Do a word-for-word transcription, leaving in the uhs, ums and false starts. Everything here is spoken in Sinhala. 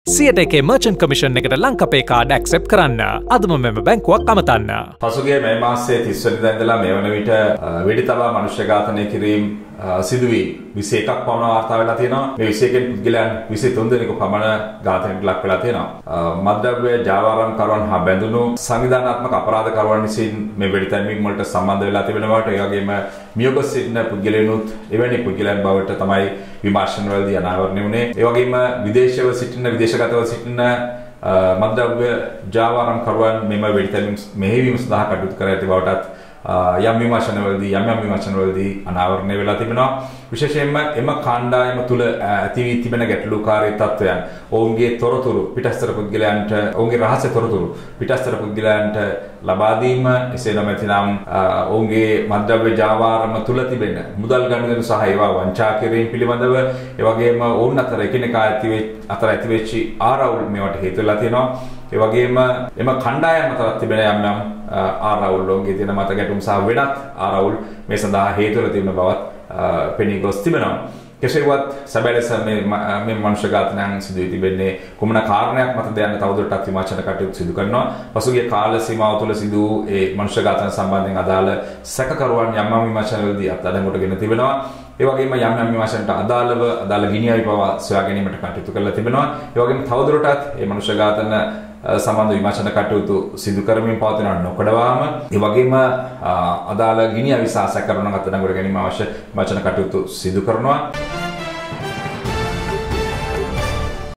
සියයට එකේ මර්චන්ට් කමිෂන් එකට ලංකපේ කාඩ් ඇක්සෙප්ට් කරන්න. අදම මෙම බැංකුවක් අමතන්න. පසුගිය මේ මාසයේ තිස් වෙනිදා ඉඳලා මේ වන විට වෙඩි තබා මනුෂ්‍ය ඝාතනය කිරීම සිදුවී විසි එකක් පමණ වාර්තා වෙලා තියෙනවා. මේ විසි එකෙන් පුද්ගලයන් විසි තුන් දෙනෙකු පමණ ඝාතනයට ලක් වෙලා තියෙනවා. මද්ද්‍රව්‍ය ජාවාරම්කරුවන් හා බැඳුණු සංවිධානාත්මක අපරාධකරුවන් විසින් මේ වෙඩි තැබීම් වලට සම්බන්ධ වෙලා තිබෙන බවට, ඒ වගේම මියගොස් සිටින පුද්ගලයනුත් එවැනි පුද්ගලයන් බවට තමයි විමර්ශනවලදී අනාවරණය වුණේ. ඒ වගේම විදේශව සිටින විදේශගතව සිටින මද්ද්‍රව්‍ය ජාවාරම්කරුවන් මෙම වෙඩි තැබීම් මෙහෙයවීම සඳහා කටයුතු කර ඇති බවටත් යම් විමර්ශනවලදී යම් යම් විමර්ශනවලදී අනාවරණය වෙලා තිබෙනවා. විශේෂයෙන්ම එම කාණ්ඩායම තුල ඇති වී තිබෙන ගැටලුකාරී තත්ත්වයන්, ඔවුන්ගේ තොරතුරු පිටස්තර පුද්ගලයන්ට, ඔවුන්ගේ රහස්‍ය තොරතුරු පිටස්තර පුද්ගලයන්ට ලබා දීම, එසේ නොමැතිනම් ඔවුන්ගේ මද්ද්‍රව්‍ය ජාවාරම තුල තිබෙන මුදල් ගනුදෙනු සහ ඒවා වංචා කිරීම පිළිබඳව, ඒ වගේම ඔවුන් අතර එකිනෙකා ඇති අතර ඇති වෙච්ච ආරවුල් මේවට හේතු වෙලා තියෙනවා. ඒ වගේම එම කණ්ඩායම අතරත් තිබෙන යම් යම් ආරවුල්, ඔවුන්ගේ තියෙන මත ගැටුම් සහ වෙනත් ආරවුල් මේ සඳහා හේතු වෙලා තිබෙන බවත් පෙනී ගොස් තිබෙනවා. කෙසේවත් සැබෑ ලෙස මේ මේ මනුෂ්‍ය ඝාතනයන් සිදු වී තිබෙන්නේ කුමන කාරණයක් මතද යන තවදුරටත් විමර්ශන කටයුතු සිදු කරනවා. පසුගිය කාල සීමාව තුළ සිදු වූ ඒ මනුෂ්‍ය ඝාතන සම්බන්ධයෙන් අදාළ සැකකරුවන් යම් යම් විමර්ශනවලදී අත්අඩංගුවට ගෙන තිබෙනවා. ඒ වගේම යම් යම් විමර්ශනට අදාළව අදාළ ගිනියවි පවා සොයා ගැනීමට කටයුතු කරලා තිබෙනවා. ඒ වගේම තවදුරටත් මේ මනුෂ්‍ය ඝාතන සම්බන්ධ විමර්ශන කටයුතු සිදු කරමින් පවතින නොකඩවාම, ඒ වගේම අදාළ ගිනියවි සහ සැකකරුවන් අත්අඩංගුවට ගැනීම අවශ්‍ය විමර්ශන කටයුතු සිදු කරනවා.